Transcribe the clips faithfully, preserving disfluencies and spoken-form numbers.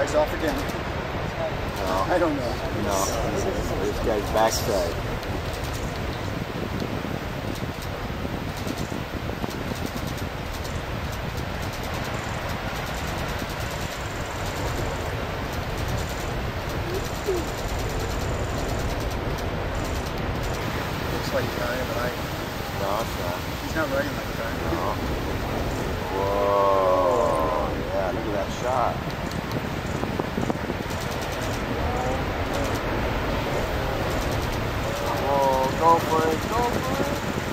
He's off again. No. I don't know. No. This guy's backside. Looks like a guy, but I... No, it's not. He's not riding like a guy. No. Whoa. Yeah, look at that shot. Whoa, go for it, go for it.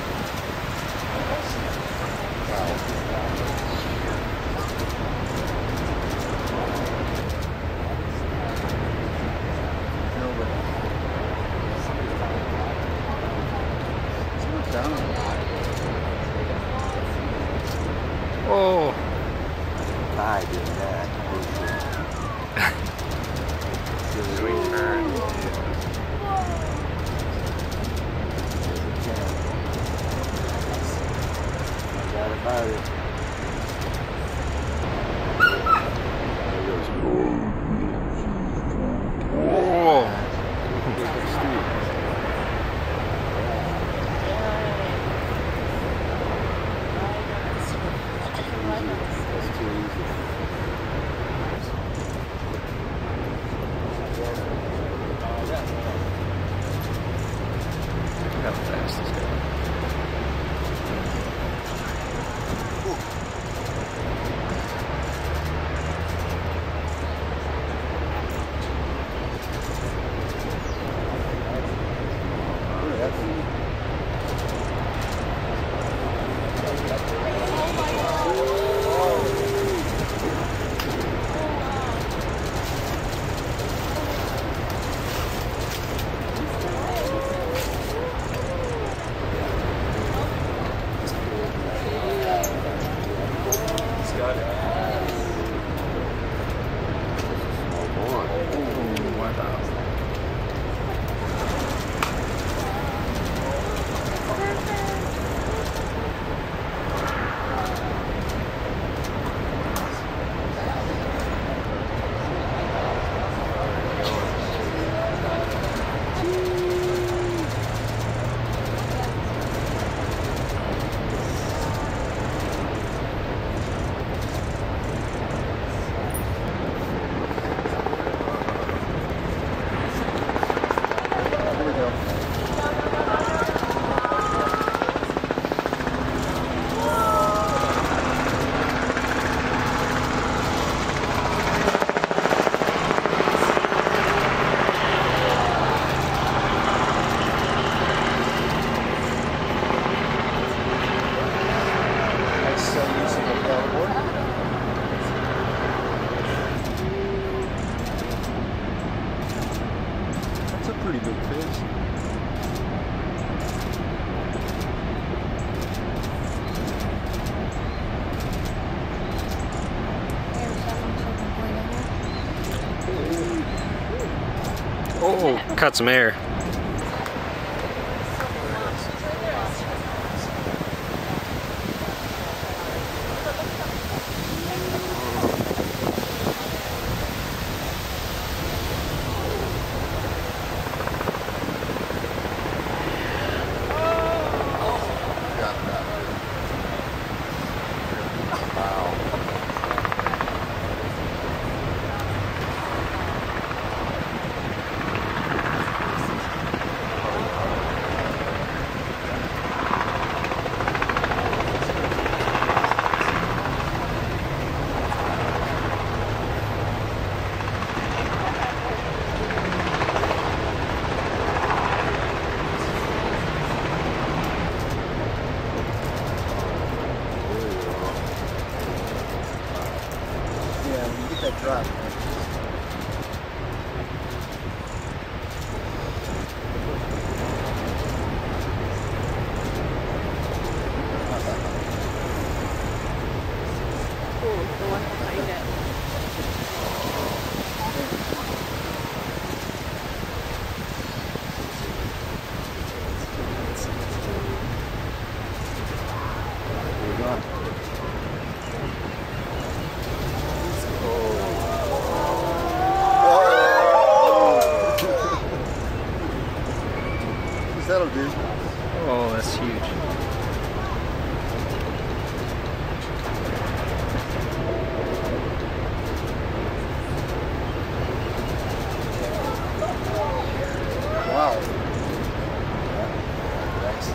Oh. Hi, doing that. Sweet turn. No doubt about it. Whoa. That's too easy. How fast is going? That's a pretty big fish. Oh, caught some air. That'll do. Oh, that's huge. Wow. Thanks.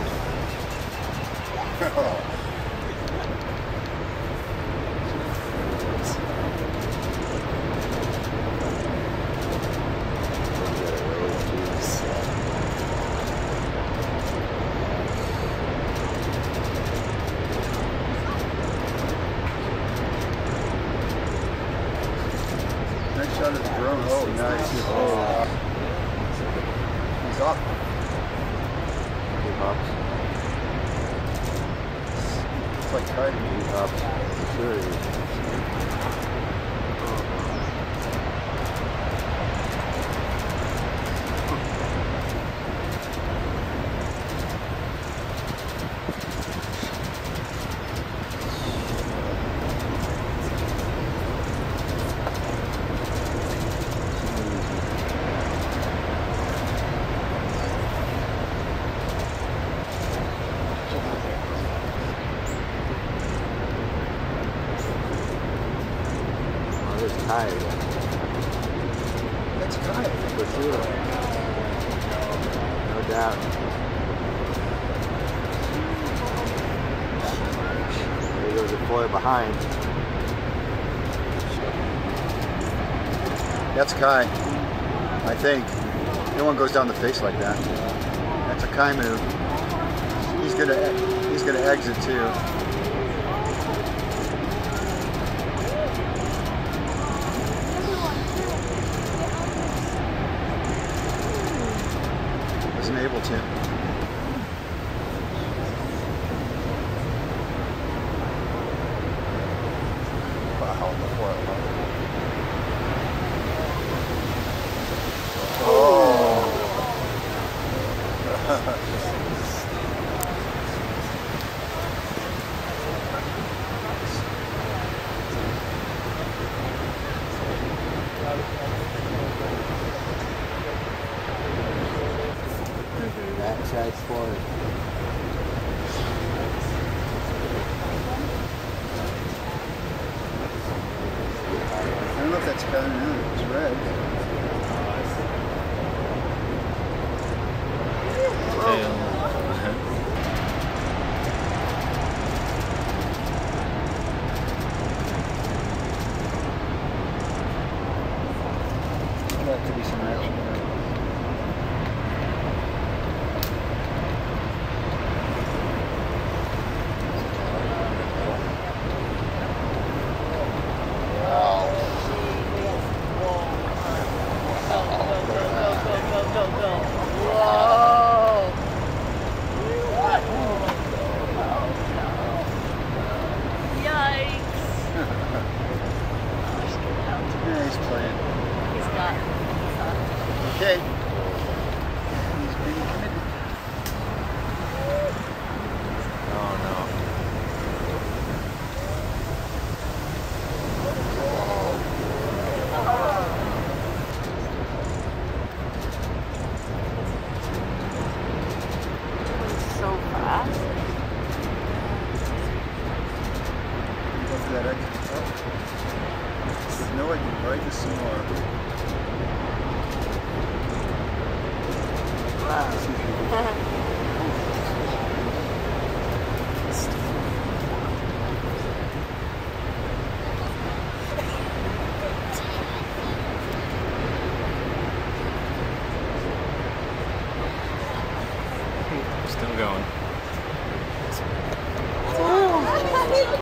Next shot of the drone. Oh, nice. Oh. He's off. He hops. It's like kiting. He hops. Sure he is. It's tired. That's kiting. For sure. No doubt. There goes the boy behind. That's Kai. I think. No one goes down the face like that. That's a Kai move. He's gonna he's gonna exit too. Wasn't able to. Wow, the foil. Backside forward. I don't know if that's Kai or not. It's red. I'd like to be some action there. Yeah, he's playing. Okay. He's being committed. Oh no. So fast. Go for that exit. Oh. No, I can ride this some more. Still going.